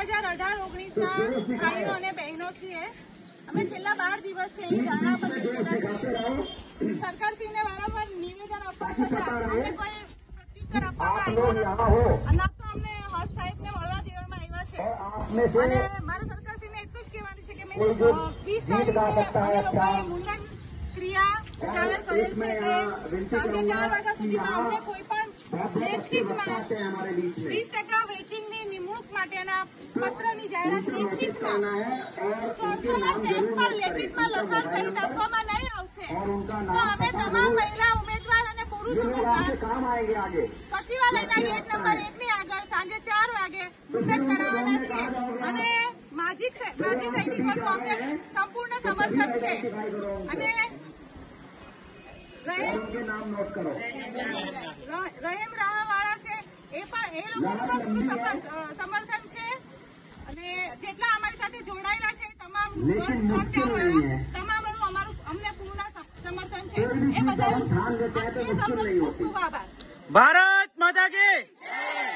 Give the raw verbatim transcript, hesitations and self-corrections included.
હજાર અઢાર ઓગણીસ ના ભાઈઓ અને બહેનો છીએ। અમે છેલ્લા બાર દિવસથી અહીં ધરણા પર બેસેલા છીએ। સરકારશ્રીને વારંવાર નિવેદન આપવા છતાં અમને કોઈ પ્રત્યુત્તર આપવામાં આવ્યો નથી। ના તો અમને હર્ષ સાહેબને મળવા દેવામાં આવ્યા છે અને મારા સરકારશ્રીને એટલું જ કહેવાનું છે કે મેં વીસ તારીખે અમે લોકોએ મુંડન ક્રિયા જાહેર કરેલ છે કે સાંજે ચાર વાગ્યા સુધીમાં અમને કોઈ પણ લેખિતમાં વીસ ટકા વેઇટિંગની નિમણૂક માટેના પત્રની જાહેરાત લેખિતમાં ત્રણસોના સ્ટેમ્પ પર લેખિતમાં લખાણ સહિત આપવામાં નહીં આવશે તો અમે તમામ મહિલા ઉમેદવાર અને પુરુષ ઉમેદવાર સચિવાલયના ગેટ નંબર એક ની આગળ સાંજે ચાર વાગે મુંડન કરાવવાના છીએ અને માજી માજી સૈનિકોનું અમને સંપૂર્ણ સમર્થન છે અને રહેમ રાહવાળા છે એ પણ એ લોકોનું પણ પૂરું સમર્થન છે અને જેટલા અમારી સાથે જોડાયેલા છે તમામ તમામનું અમારું અમને પૂર્ણ સમર્થન છે એ બદલ ખૂબ ખૂબ આભાર। ભારત માતા કી